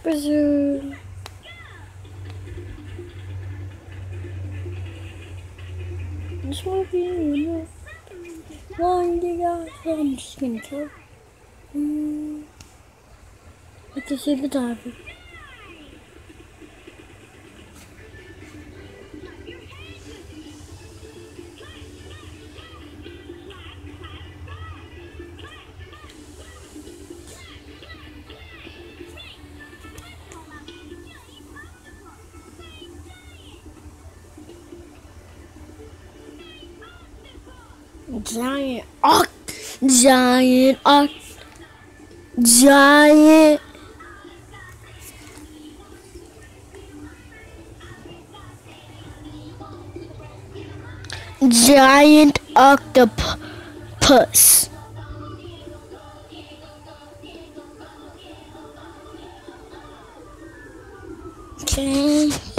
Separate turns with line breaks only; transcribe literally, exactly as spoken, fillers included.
Bazoo. Just want to be in it. Long you got. I'm just gonna kill. Mm. I can see the diver. Giant oct, giant oct, giant. Giant octopus. Okay.